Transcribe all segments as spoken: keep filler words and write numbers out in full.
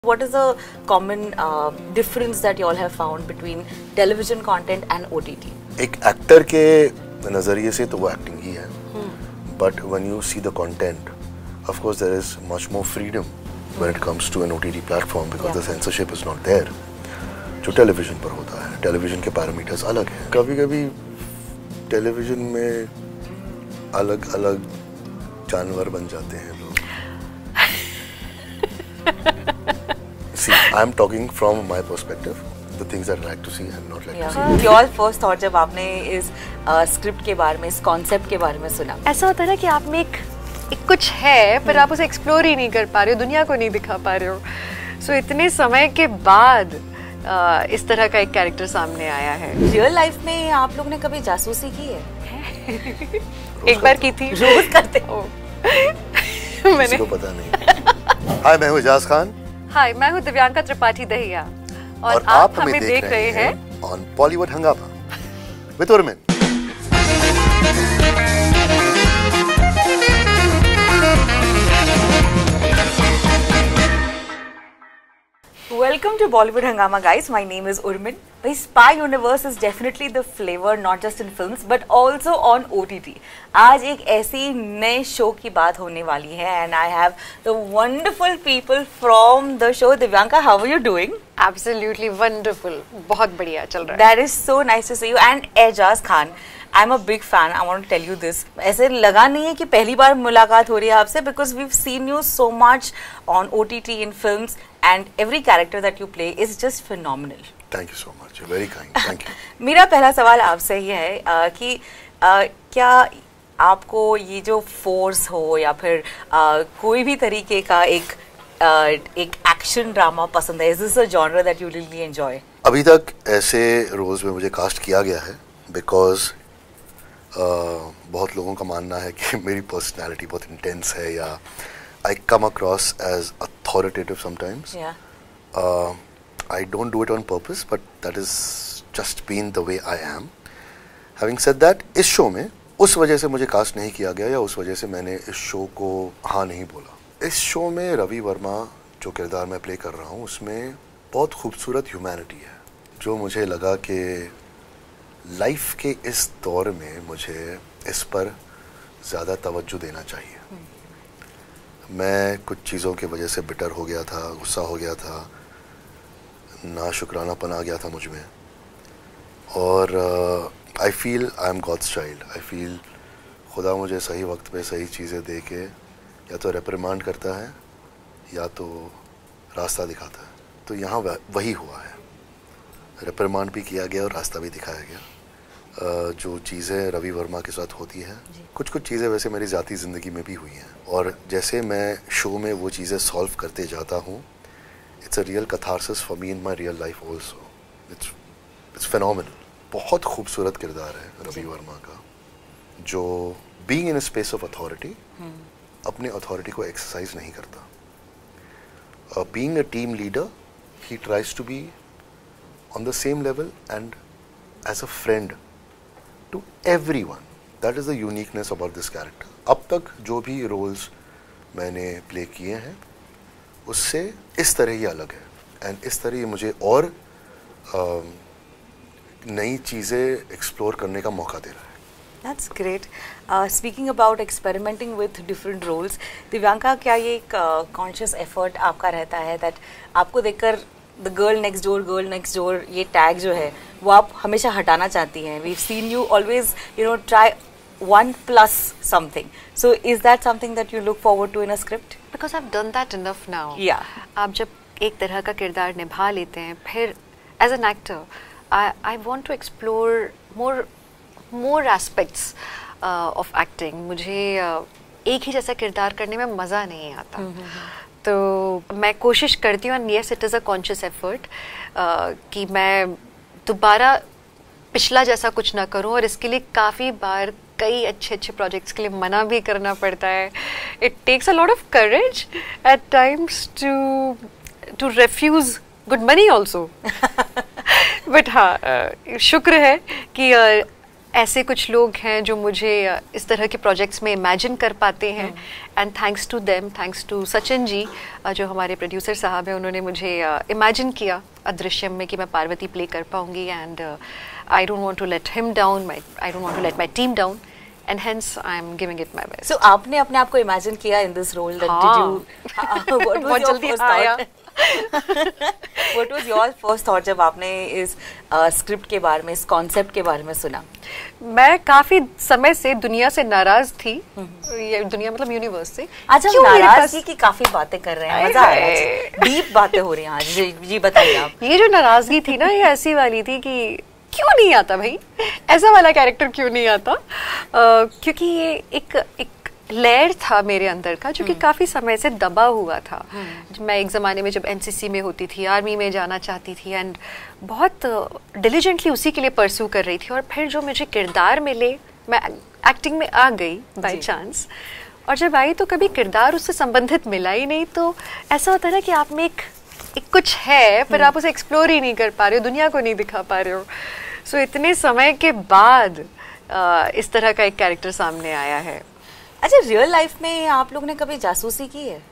What is the common uh, difference that you all have found between television content and O T T? एक actor के नज़रिए से तो वो acting ही है, but when you see the content, of course there is much more freedom when it comes to an O T T platform because yeah. the censorship is not there. जो television पर होता है, television के parameters अलग हैं. कभी-कभी television में अलग-अलग जानवर बन जाते हैं लोग. See, I'm talking from my perspective. The things that I like to see and not like yeah. to see. Your first thought जब आपने इस स्क्रिप्ट के बारे में, इस कॉन्सेप्ट के बारे में सुना? ऐसा होता है ना कि आप में एक, एक कुछ है, पर आप उसे एक्सप्लोर ही नहीं कर पा रहे हो, दुनिया को नहीं दिखा पा रहे हो. सो so, इतने समय के बाद आ, इस तरह का एक कैरेक्टर सामने आया है. रियल लाइफ में आप लोग ने कभी जासूसी की है? एक बार की थी. रोज करते हो? मैंने किसी को पता नहीं. हाय, मैं हूँ एजाज खान. हाय, मैं हूँ दिव्यांका त्रिपाठी दहिया और, और आप हमें देख, देख रहे हैं on Bollywood Hungama with Urmin. Welcome to Bollywood Hangama, guys. My name is Urmin. The Spy Universe is definitely the flavor, not just in films, but also on O T T. आज एक ऐसी नए शो की बात होने वाली है, and I have the wonderful people from the show. Divyanka, how are you doing? Absolutely wonderful. बहुत बढ़िया चल रहा है. That is so nice to see you. And Ejaz Khan, I'm a big fan. I want to tell you this. ऐसे लगा नहीं है कि पहली बार मुलाकात हो रही है आपसे, because we've seen you so much on O T T in films. And every character that you play is just phenomenal. Thank you so much. You're very kind. Thank you. मेरा पहला सवाल आपसे ये है आ, कि आ, क्या आपको ये जो फोर्स हो या फिर आ, कोई भी तरीके का एक आ, एक एक्शन ड्रामा पसंद है? Is this a genre that you really enjoy? अभी तक ऐसे रोल्स में मुझे कास्ट किया गया है because बहुत लोगों का मानना है कि मेरी पर्सनैलिटी बहुत इंटेंस है या I come across as authoritative sometimes. Yeah. Uh, I don't do it on purpose, but that is just been the way I am. Having said that, इस शो में उस वजह से मुझे कास्ट नहीं किया गया या उस वजह से मैंने इस शो को हाँ नहीं बोला. इस शो में रवि वर्मा जो किरदार मैं प्ले कर रहा हूँ उसमें बहुत खूबसूरत ह्यूमैनिटी है जो मुझे लगा कि लाइफ के इस दौर में मुझे इस पर ज़्यादा तवज्जो देना चाहिए. मैं कुछ चीज़ों की वजह से बिटर हो गया था, गुस्सा हो गया था, नाशुक्रानापन आ गया था मुझ में और I feel I am God's child. I feel खुदा मुझे सही वक्त पे सही चीज़ें दे के या तो रेप्रिमांड करता है या तो रास्ता दिखाता है. तो यहाँ वही हुआ है. रेप्रिमांड भी किया गया और रास्ता भी दिखाया गया. Uh, जो चीज़ें रवि वर्मा के साथ होती हैं, कुछ कुछ चीज़ें वैसे मेरी ज़ाती ज़िंदगी में भी हुई हैं और जैसे मैं शो में वो चीज़ें सॉल्व करते जाता हूँ, it's a real catharsis for me in my real life also. It's it's phenomenal. बहुत खूबसूरत किरदार है रवि वर्मा का जो being in a space of authority अपने अथॉरिटी को एक्सरसाइज नहीं करता. Being a team leader he tries to be on the same level and as a friend to everyone. That is the uniqueness about this character. अब तक जो भी roles मैंने play किए हैं उससे इस तरह ही अलग है एंड इस तरह ही मुझे और नई चीज़ें एक्सप्लोर करने का मौका दे रहा है. That's great. Uh, speaking about experimenting with different roles, Divyanka, क्या ये एक conscious effort आपका रहता है that आपको देखकर The girl next door, girl next door, ये टैग जो है वो आप हमेशा हटाना चाहती हैं? We've seen you always, you know, try one plus something. So is that something that you look forward to in a script? Because I've done that enough now. Yeah. आप जब एक तरह का किरदार निभा लेते हैं, फिर as an actor, I I want to explore more more aspects uh, of acting. मुझे uh, एक ही जैसा किरदार करने में मज़ा नहीं आता. Mm-hmm. तो मैं कोशिश करती हूँ, and yes it is a conscious effort कि मैं दोबारा पिछला जैसा कुछ ना करूँ और इसके लिए काफ़ी बार कई अच्छे अच्छे प्रोजेक्ट्स के लिए मना भी करना पड़ता है. It takes a lot of courage at times to to refuse good money also. But हाँ, शुक्र है कि uh, ऐसे कुछ लोग हैं जो मुझे इस तरह के प्रोजेक्ट्स में इमेजिन कर पाते हैं, and thanks to them, thanks to Sachin ji जो हमारे प्रोड्यूसर साहब हैं, उन्होंने मुझे इमेजिन किया अदृश्यम में कि मैं पार्वती प्ले कर पाऊंगी, and I don't want to let him down, my I don't want to let my team down, and hence I am giving it my best. So आपने अपने आप को imagine किया in this role that did you uh, what was your first thought? What was your first thought जब आपने इस script uh, के बारे में, इस कॉन्सेप्ट के बारे में सुना? मैं काफी समय से दुनिया से नाराज थी, ये दुनिया मतलब यूनिवर्स से। आज हम नाराजगी की काफी बातें कर रहे हैं, मजा आ रहा है, डीप बातें हो रही हैं आज। जी, जी बताइए आप। ये जो नाराजगी थी ना, ये ऐसी वाली थी कि क्यों नहीं आता भाई, ऐसा वाला कैरेक्टर क्यों नहीं आता, uh, क्योंकि ये एक एक लेयर था मेरे अंदर का जो कि काफ़ी समय से दबा हुआ था। मैं एक ज़माने में जब एनसीसी में होती थी, आर्मी में जाना चाहती थी, एंड बहुत डिलीजेंटली उसी के लिए परस्यू कर रही थी, और फिर जो मुझे किरदार मिले, मैं एक्टिंग में आ गई बाय चांस, और जब आई तो कभी किरदार उससे संबंधित मिला ही नहीं। तो ऐसा होता है ना कि आप में एक एक कुछ है पर आप उसे एक्सप्लोर ही नहीं कर पा रहे हो, दुनिया को नहीं दिखा पा रहे हो। सो so, इतने समय के बाद आ, इस तरह का एक कैरेक्टर सामने आया है। अच्छा, रियल लाइफ में आप लोग ने कभी जासूसी की है?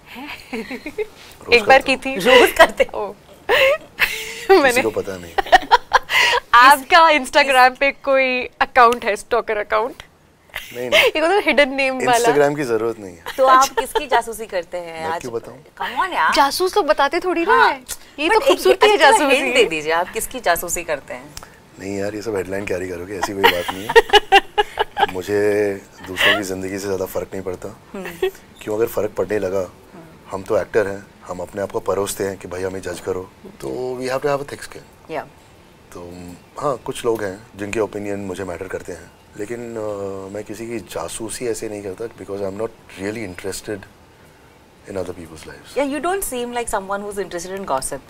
एक बार की थी। रोज करते हो? मैंने किसी को पता नहीं। आपका इंस्टाग्राम पे कोई अकाउंट है, स्टॉकर अकाउंट? नहीं नहीं, ये तो हिडन नेम वाला। इंस्टाग्राम की जरूरत नहीं है। तो आप किसकी जासूसी करते हैं? मैं आज क्यों बताऊं? कम ऑन यार, जासूस तो बताते थोड़ी ना है। ये तो But खूबसूरती एक- है अच्छा, जासूसी। hint दे दीजिए, आप किसकी जासूसी करते हैं? नहीं यार, ये सब हेडलाइन कैरी करोगे, ऐसी कोई बात नहीं है। मुझे दूसरों की जिंदगी से ज्यादा फर्क नहीं पड़ता। क्यों, अगर फर्क पड़ने लगा, हम तो एक्टर हैं, हम अपने आप को परोसते हैं कि भाई हमें जज करो, तो we have to have a thick skin. या तो हाँ, कुछ लोग हैं जिनके ओपिनियन मुझे मैटर करते हैं, लेकिन uh, मैं किसी की जासूसी ऐसे नहीं करता, because I am not really interested in other people's lives. Yeah you don't seem like someone who is interested in gossip.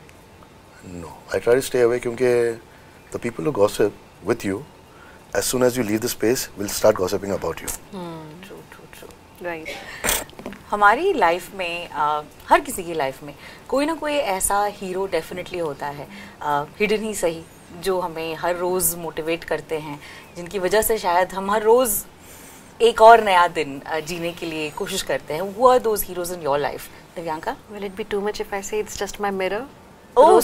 No, I try to stay away, क्योंकि the people who gossip with you, as soon as you leave the space, will start gossiping about you. True true true right. हमारी life में uh, हर किसी की life में कोई ना कोई ऐसा हीरो डेफिनेटली होता है, हिडन uh, ही सही, जो हमें हर रोज़ मोटिवेट करते हैं, जिनकी वजह से शायद हम हर रोज़ एक और नया दिन uh, जीने के लिए कोशिश करते हैं। Who are those heroes in your life? Divyanka? Will it be too much if I say it's just my mirror? Oh, रोज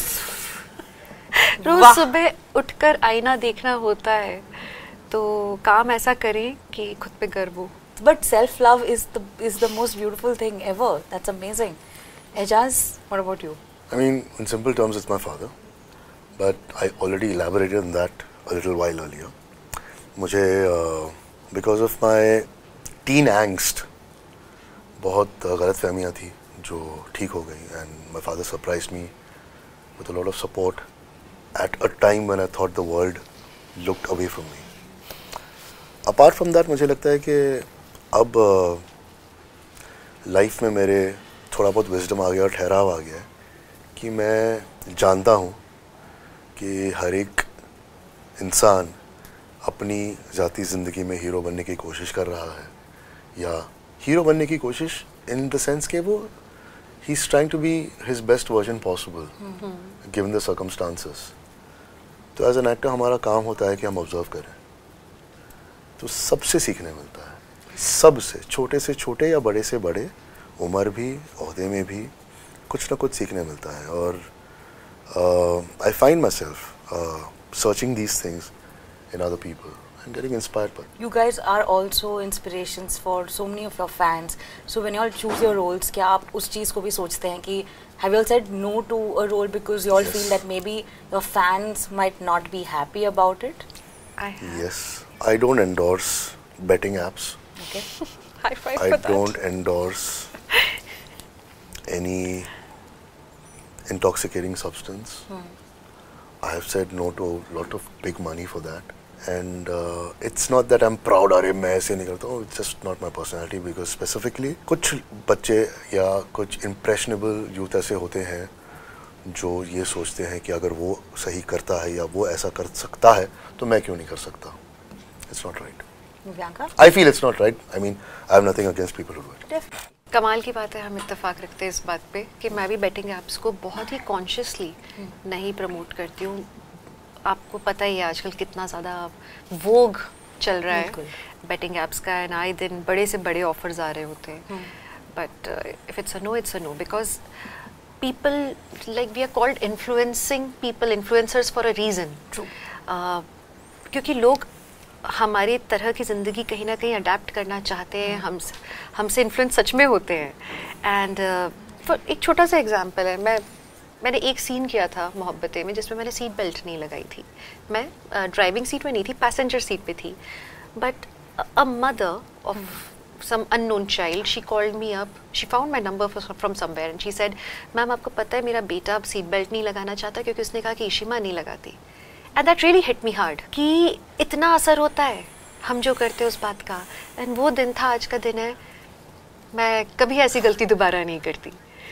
रोज वाह। सुबह उठकर आईना देखना होता है, तो काम ऐसा करें कि खुद पे गर्व हो। But self-love is the is the most beautiful thing ever. That's amazing. Ejaz, what about you? I mean, in simple terms, it's my father, but I already elaborated on that a little while earlier. मुझे uh, because of my teen angst, बहुत गलत फहमियाँ थी जो ठीक हो गई, and my father surprised me with a lot of support at a time when I thought the world looked away from me. Apart from that, मुझे लगता है कि अब लाइफ uh, में मेरे थोड़ा बहुत विजडम आ गया और ठहराव आ गया है कि मैं जानता हूँ कि हर एक इंसान अपनी ज़ाती ज़िंदगी में हीरो बनने की कोशिश कर रहा है, या हीरो बनने की कोशिश इन द सेंस कि वो he is trying to be his best version possible given the circumstances. तो एज एन एक्टर हमारा काम होता है कि हम ऑब्जर्व करें, तो सबसे सीखने मिलता है, सबसे, छोटे से छोटे या बड़े से बड़े, उम्र भी, ओहदे में भी कुछ ना कुछ सीखने मिलता है। और I find myself searching these things in other people and getting inspired by. You guys are also inspirations for so many of your fans. So when you all choose your roles, क्या आप उस चीज़ को भी सोचते हैं कि have you all said no to a role because you all Yes. feel that maybe your fans might not be happy about it? I have. Yes, I don't endorse betting apps. Okay. High five I for that. don't endorse any intoxicating substance. Hmm. I have said no to a lot of big money for that. And uh, it's not that I'm proud अरे मैं ऐसे नहीं करता हूँ, it's just not my personality, because specifically कुछ बच्चे या कुछ impressionable यूथ ऐसे होते हैं जो ये सोचते हैं कि अगर वो सही करता है या वो ऐसा कर सकता है तो मैं क्यों नहीं कर सकता. It's not right. Divyanka? I feel it's not right. I mean, I have nothing against people who do it. Def- कमाल की बात है, हम इत्तेफाक रखते हैं इस बात पे कि मैं भी बेटिंग ऐप्स को बहुत ही कॉन्शियसली नहीं प्रमोट करती हूँ। आप आपको पता ही है आजकल कितना ज़्यादा वोग चल रहा है बेटिंग एप्स का, एंड आए दिन बड़े से बड़े ऑफर्स आ रहे होते हैं. But if it's a no, it's a no, because people, like we are called influencing people, influencers for a reason. True. uh, क्योंकि लोग हमारी तरह की ज़िंदगी कहीं ना कहीं अडेप्ट करना चाहते हैं, हम हमसे इन्फ्लुएंस सच में होते हैं. एंड uh, एक छोटा सा एग्जांपल है, मैं मैंने एक सीन किया था मोहब्बतें में जिसमें मैंने सीट बेल्ट नहीं लगाई थी. मैं ड्राइविंग uh, सीट में नहीं थी, पैसेंजर सीट पे थी. But a mother of some unknown child, she called me up, she found my number from somewhere and she said, ma'am आपको पता है मेरा बेटा अब सीट बेल्ट नहीं लगाना चाहता क्योंकि उसने कहा कि इशिमा नहीं लगाती. and that really hit me hard कि इतना असर होता है हम जो करते हैं उस बात का. and वो दिन था, आज का दिन है, मैं कभी ऐसी गलती दोबारा नहीं करती.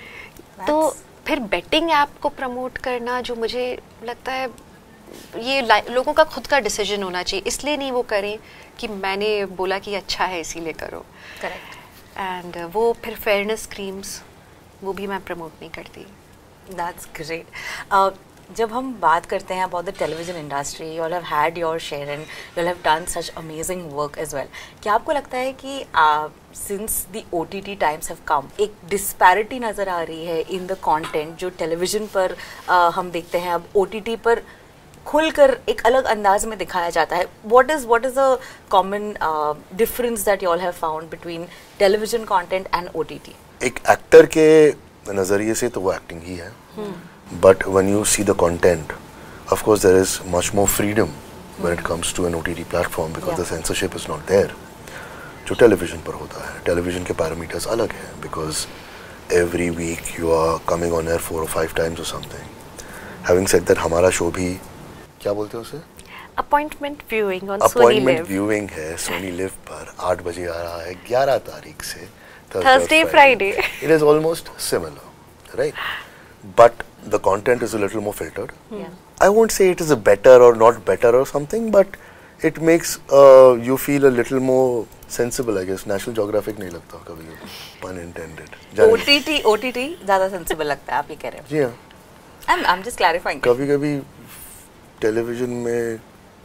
तो फिर बेटिंग ऐप को प्रमोट करना, जो मुझे लगता है ये लोगों का खुद का डिसीजन होना चाहिए, इसलिए नहीं वो करें कि मैंने बोला कि अच्छा है इसीलिए करो. करेक्ट. एंड uh, वो फिर फेयरनेस क्रीम्स वो भी मैं प्रमोट नहीं करती. That's great. uh, जब हम बात करते हैं about the television industry, you all have had your share and you all have done such amazing work as well. क्या आपको लगता है कि since the O T T times have come, एक डिस्पैरिटी नज़र आ रही है इन द कंटेंट जो टेलीविजन पर uh, हम देखते हैं, अब ओ टी टी पर खुलकर एक अलग अंदाज में दिखाया जाता है. What is what is a common difference that you all have found between television content and OTT? एक एक्टर के नज़रिए से तो वो एक्टिंग ही है, but when you see the content, of course there is much more freedom when it comes to an OTT platform because the censorship is not there जो television पर होता है. टेलीविजन के पैरामीटर्स अलग हैं because every week you are coming on air four or five times or something. Having said that, हमारा show भी क्या बोलते हैं उसे, appointment viewing on Sony LIV. Appointment viewing है सोनी लिव पर, आठ बजे आ रहा है ग्यारह तारीख से, Thursday Friday. It is almost similar, right? But the content is a little more filtered. I won't say it is a better or not better or something, but it makes you feel a little more sensible. I guess National Geographic नहीं लगता कभी, pun intended. OTT OTT ज्यादा sensible लगता है, आप ये कह रहे हो? जी हाँ. I am just clarifying. कभी कभी टेलीविजन में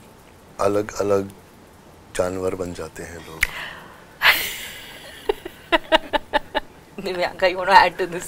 अलग अलग जानवर बन जाते हैं लोग. Divyanka, you want to add to this?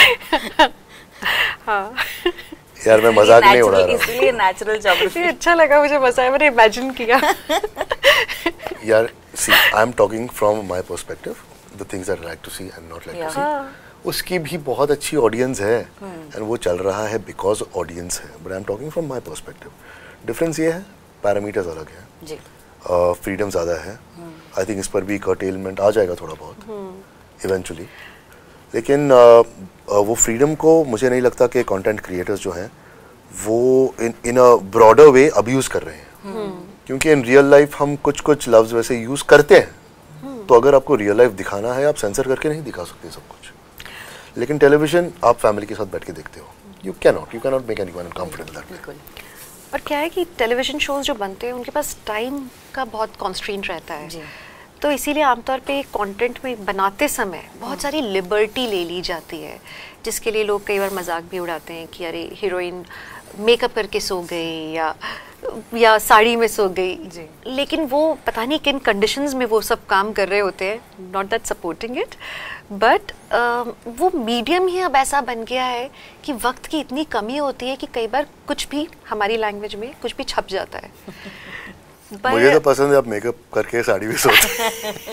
हाँ. यार मैं मजाक नहीं उड़ा रहा. इसलिए नेचुरल ज्योग्राफी अच्छा लगा मुझे, मजा आया, मैंने इमेजिन किया. यार see, I am talking from my perspective, the things that I like to see and not like to see. उसकी भी बहुत अच्छी ऑडियंस है एंड वो चल रहा है बिकॉज ऑडियंस है, but I am talking from my perspective. Difference ये है, पैरामीटर्स अलग है जी, फ्रीडम uh, ज़्यादा है. आई थिंक इस पर भी कर्टेलमेंट आ जाएगा थोड़ा बहुत इवेंचुअली, लेकिन uh, uh, वो फ्रीडम को मुझे नहीं लगता कि कंटेंट क्रिएटर्स जो हैं वो इन इन अ ब्रॉडर वे अब्यूज़ कर रहे हैं. क्योंकि इन रियल लाइफ हम कुछ कुछ लफ्ज़ वैसे यूज़ करते हैं, तो अगर आपको रियल लाइफ दिखाना है आप सेंसर करके नहीं दिखा सकते सब कुछ. लेकिन टेलीविजन आप फैमिली के साथ बैठ के देखते हो, you can not you can not make anyone uncomfortable that way. और क्या है कि टेलीविजन शोज जो बनते हैं उनके पास टाइम का बहुत कॉन्स्ट्रेंट रहता है जी. तो इसीलिए आमतौर पे कंटेंट में बनाते समय बहुत सारी लिबर्टी ले ली जाती है, जिसके लिए लोग कई बार मजाक भी उड़ाते हैं कि अरे हीरोइन मेकअप करके सो गई या या साड़ी में सो गई जी. लेकिन वो पता नहीं किन कंडीशंस में वो सब काम कर रहे होते हैं, not that supporting it, but वो मीडियम ही अब ऐसा बन गया है कि वक्त की इतनी कमी होती है कि कई बार कुछ भी हमारी लैंग्वेज में कुछ भी छप जाता है. मुझे तो पसंद है आप मेकअप करके साड़ी में सोते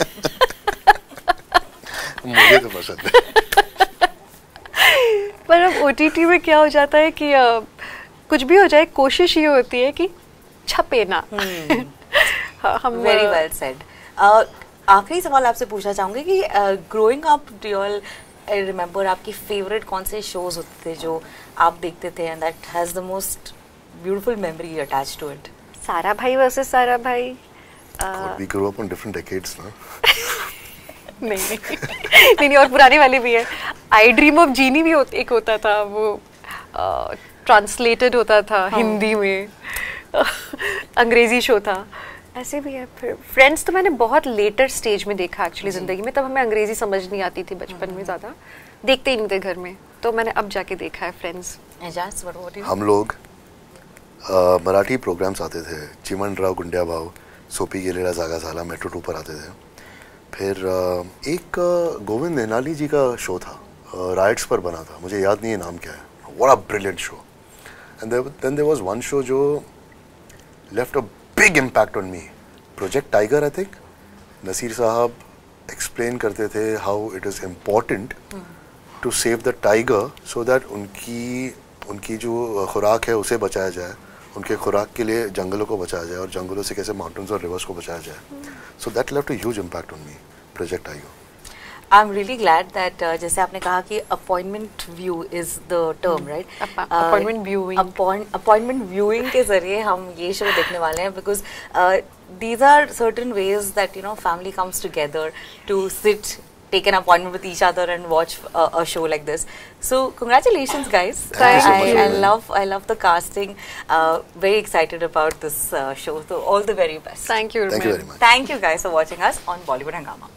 मुझे तो पसंद है. पर अब ओटीटी में क्या हो जाता है कि uh, कुछ भी हो जाए, कोशिश ये होती है कि छपे ना. हम वेरी वेल सेड. आखिरी सवाल आपसे पूछना चाहूँगी कि growing up do you all remember आपकी फेवरेट कौन से शोज होते थे जो आप देखते थे and that has the most beautiful memory attached to it? Sarabhai versus Sarabhai. We grow up on different decades ना. नहीं नहीं नहीं नहीं और पुराने वाले भी है. आई ड्रीम ऑफ जीनी भी होत, एक होता था, वो ट्रांसलेटेड होता था हाँ. हिंदी में. अंग्रेजी शो था, ऐसे भी है. फिर फ्रेंड्स तो मैंने बहुत लेटर स्टेज में देखा एक्चुअली ज़िंदगी में, तब हमें अंग्रेजी समझ नहीं आती थी बचपन में, ज़्यादा देखते ही नहीं थे घर में, तो मैंने अब जाके देखा है फ्रेंड्स. हम लोग uh, मराठी प्रोग्राम्स आते थे, चिमनराव गुंड्या भाव, सोपी गेलेला जागा झाला, मेट्रो टू पर आते थे. फिर uh, एक uh, गोविंद निनाली जी का शो था, राइट्स uh, पर बना था, मुझे याद नहीं है नाम क्या है. What a brilliant show. And then there was one show जो left a big impact on me, project tiger. I think Naseer sahab explain करते थे how it is important to save the tiger so that उनकी उनकी जो खुराक है उसे बचाया जाए, उनके खुराक के लिए जंगलों को बचाया जाए और जंगलों से कैसे माउंटेन्स और रिवर्स को बचाया जाए. So that left a huge impact on me, project tiger. I am really glad that जैसे आपने कहा कि appointment view is the term, right? Appointment viewing appointment viewing के जरिए हम ये शो देखने वाले हैं, because these are certain ways that you know family comes together to sit, take an appointment with each other and watch a, a show like this. So congratulations guys. Thank you so I, much, I man. love I love the casting. Uh, very excited about this uh, show. So all the very best. Thank you. Thank you very much. Thank you guys for watching us on Bollywood Hungama.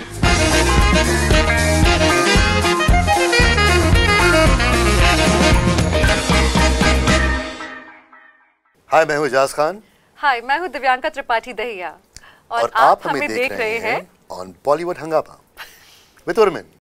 Hi, मैं हूँ इजाज खान. हाय, मैं हूँ दिव्यांका त्रिपाठी दहिया और, और आप हमें देख रहे हैं ऑन बॉलीवुड हंगामा विद उर्मिन.